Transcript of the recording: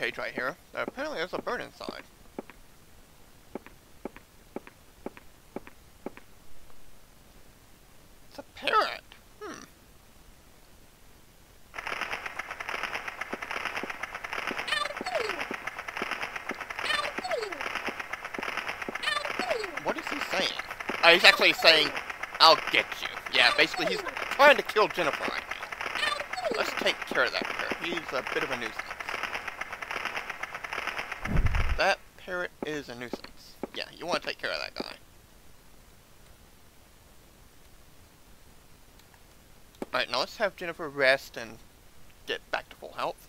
cage right here. Apparently there's a bird inside. It's a parrot. What is he saying? Oh, he's actually saying, I'll get you. Yeah, basically he's trying to kill Jennifer right now. Let's take care of that parrot. He's a bit of a nuisance. That parrot is a nuisance. Yeah, you want to take care of that guy. Alright, now let's have Jennifer rest and get back to full health.